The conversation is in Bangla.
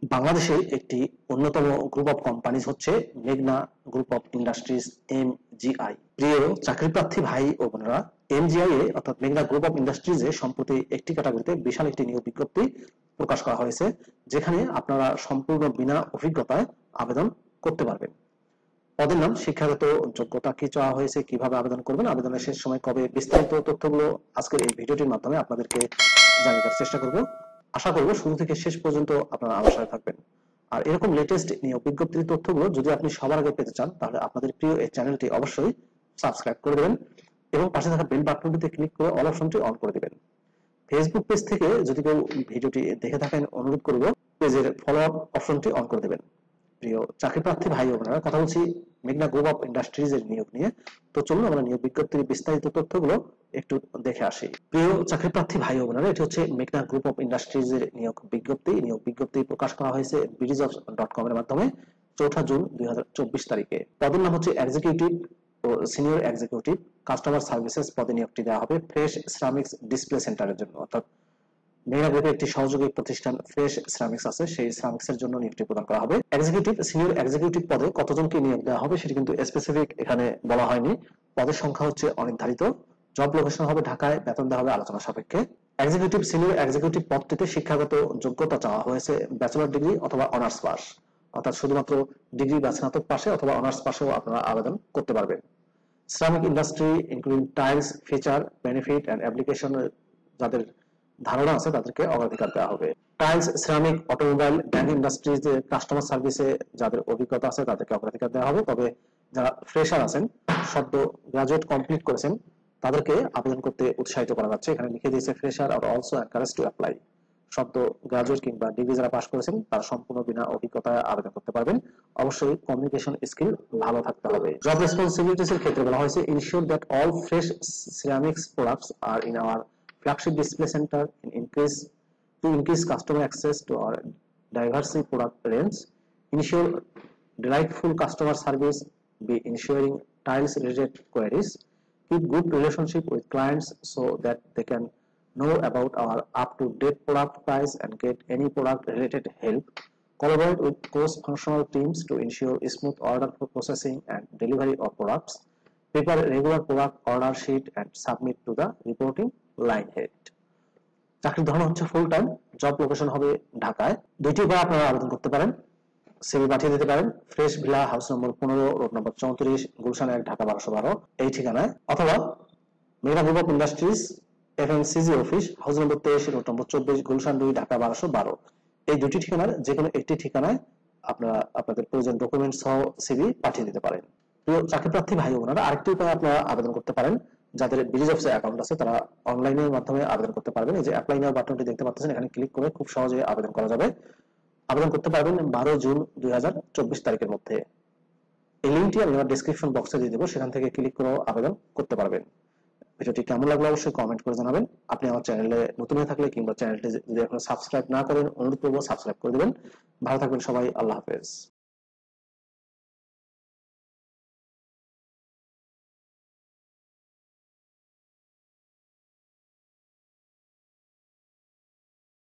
বাংলাদেশের একটি অন্যতম গ্রুপ অফ কোম্পানিজ হচ্ছে মেঘনা গ্রুপ অফ ইন্ডাস্ট্রিজ এমজিআই। প্রিয় চাকরিপ্রার্থী ভাই ও বোনেরা, এমজিআই এ অর্থাৎ মেঘনা গ্রুপ অফ ইন্ডাস্ট্রিজে সম্প্রতি একটি ক্যাটাগরিতে বিশাল একটি নিয়োগ বিজ্ঞপ্তি প্রকাশ করা হয়েছে, যেখানে আপনারা সম্পূর্ণ বিনা অভিজ্ঞতায় আবেদন করতে পারবেন। পদের নাম, শিক্ষাগত যোগ্যতা কি চাওয়া হয়েছে, কিভাবে আবেদন করবেন, আবেদনের শেষ সময় কবে, বিস্তারিত তথ্যগুলো আজকের এই ভিডিওটির মাধ্যমে আপনাদেরকে জানিয়ে দেওয়ার চেষ্টা করব। আশা করব শুরু থেকে শেষ পর্যন্ত আপনারা আমার সাথে থাকবেন। আর এরকম লেটেস্ট নিয়োগ বিজ্ঞপ্তির তথ্যগুলো যদি আপনি সবার আগে পেতে চান, তাহলে আপনাদের প্রিয় এই চ্যানেলটি অবশ্যই সাবস্ক্রাইব করে দেবেন এবং পাশে থাকা বেল বাটনটিতে ক্লিক করে অল অপশনটি অন করে দিবেন। ফেসবুক পেজ থেকে যদি কেউ ভিডিওটি দেখে থাকেন, অনুরোধ করব পেজের ফলো আপ অপশনটি অন করে দেবেন। প্রিয় চাকরিপ্রার্থী ভাই ও বোনেরা, কথা বলছি মেঘনা গ্রুপ অফ ইন্ডাস্ট্রিজ এর নিয়োগ নিয়ে। তো চলুন আমরা নিয়োগ বিজ্ঞপ্তির বিস্তারিত তথ্যগুলো একটু দেখে আসি। প্রিয় চাকরিপ্রার্থী ভাই ও বোনেরা, এটি হচ্ছে মেঘনা গ্রুপ অফ ইন্ডাস্ট্রিজ এর নিয়োগ বিজ্ঞপ্তি। নিয়োগ বিজ্ঞপ্তি প্রকাশ করা হয়েছে BDjobs.com এর মাধ্যমে 4 জুন 2024 তারিখে। পদের নাম হচ্ছে এক্সিকিউটিভ ও সিনিয়র এক্সিকিউটিভ কাস্টমার সার্ভিসেস পদে নিয়োগটি দেওয়া হবে ফ্রেশ সিরামিক্স ডিসপ্লে সেন্টারের জন্য। অর্থাৎ মেঘনা গ্রুপের একটি সহযোগী প্রতিষ্ঠান ফ্রেশ সিরামিক্স আছে, সেই সিরামিক্সের জন্য নিয়োগটি প্রদান করা হবে। এক্সিকিউটিভ, সিনিয়র এক্সিকিউটিভ পদে কতজনকে নিয়োগ দেওয়া হবে সেটি কিন্তু স্পেসিফিক এখানে বলা হয়নি। পদের সংখ্যা হচ্ছে অনির্ধারিত। জব লোকেশন হবে ঢাকায়, বেতন দেওয়া হবে আলোচনা সাপেক্ষে। এক্সিকিউটিভ, সিনিয়র এক্সিকিউটিভ পদটিতে শিক্ষাগত যোগ্যতা চাওয়া হয়েছে ব্যাচেলর ডিগ্রি অথবা অনার্স পাস, অর্থাৎ শুধুমাত্র ডিগ্রি বা স্নাতক পাশে অথবা অনার্স পাশেও আপনারা আবেদন করতে পারবেন। Ceramic industry including tiles, feature, benefit and application যাদের ধারণা আছে তাদেরকে অগ্রাধিকার দেওয়া হবে। টাইলস, সিরামিক, অটোমোবাইল, ব্যাংক ইন্ডাস্ট্রিজে কাস্টমার সার্ভিসে যাদের অভিজ্ঞতা আছে তাদেরকে অগ্রাধিকার দেওয়া হবে। তবে যারা ফ্রেশার আছেন, সদ্য গ্রাজুয়েট কমপ্লিট করেছেন, তাদেরকে আবেদন করতে উৎসাহিত করা যাচ্ছে। এখানে লিখে দিয়েছে ফ্রেশার আর অলসো এনকারেজ টু অ্যাপ্লাই। সদ্য গ্রাজুয়েট কিংবা ডিগ্রি যারা পাস করেছেন তারা সম্পূর্ণ বিনা অভিজ্ঞতায় আবেদন করতে পারবেন। অবশ্যই কমিউনিকেশন স্কিল ভালো থাকতে হবে। জব রেসপন্সিবিলিটিস এর ক্ষেত্রে বলা হয়েছে ensure that all fresh ceramics products are in our flagship display center to increase customer access to our diverse product range, ensure delightful customer service, be ensuring tiles related queries, keep good relationship with clients so that they can know about our up to date product price and get any product related help, collaborate with cross functional teams to ensure smooth order processing and delivery of products, prepare regular product order sheet and submit to the reporting line head. চাকরির ধরন হচ্ছে ফুল টাইম। জব লোকেশন হবে ঢাকায়। দুইটি উপায়ে আপনারা আবেদন করতে পারেন। সিভি পাঠিয়ে দিতে পারেন fresh villa, house number 15, road number 34, Gulshan 1, Dhaka 1212 এই ঠিকানায়, অথবা মেঘনা group of industries FMCG office, house number 23, road number 24, Gulshan 2, Dhaka 1212 এই দুটি ঠিকানার যে কোনো একটি ঠিকানায় আপনারা আপনাদের প্রয়োজন ডকুমেন্ট সহ সিভি পাঠিয়ে দিতে পারেন। প্রিয় চাকরিপ্রার্থী ভাই বোনেরা, আরেকটি উপায়ে আপনারা আবেদন করতে পারেন। যাদের BDjobs এর অ্যাকাউন্ট আছে তারা অনলাইনের মাধ্যমে আবেদন করতে পারবেন। এই যে অ্যাপ্লাই নাও বাটনটি দেখতে পাচ্ছেন, এখানে ক্লিক করে খুব সহজে আবেদন করা যাবে। আবেদন করতে পারবেন 12 জুন 2024 তারিখের মধ্যে। এই লিংকটি আমি আমার ডেসক্রিপশন বক্সে দিয়ে দেবো, সেখান থেকে ক্লিক করে আবেদন করতে পারবেন। ভিডিওটি কেমন লাগলো অবশ্যই কমেন্ট করে জানাবেন। আপনি আমার চ্যানেলে নতুন হয়ে থাকলে কিংবা চ্যানেলটি যদি এখনো সাবস্ক্রাইব না করেন, অনুরোধ করবো সাবস্ক্রাইব করে দেবেন। ভালো থাকবেন সবাই, আল্লাহ হাফেজ।